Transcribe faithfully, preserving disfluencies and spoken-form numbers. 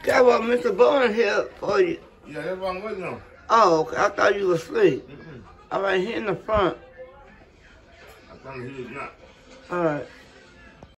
Cowboy, Mister Bowen here for you. Yeah, that's what I'm waiting on. Oh, okay. I thought you were asleep. Mm-mm. All right, here in the front. I thought he was not. All right.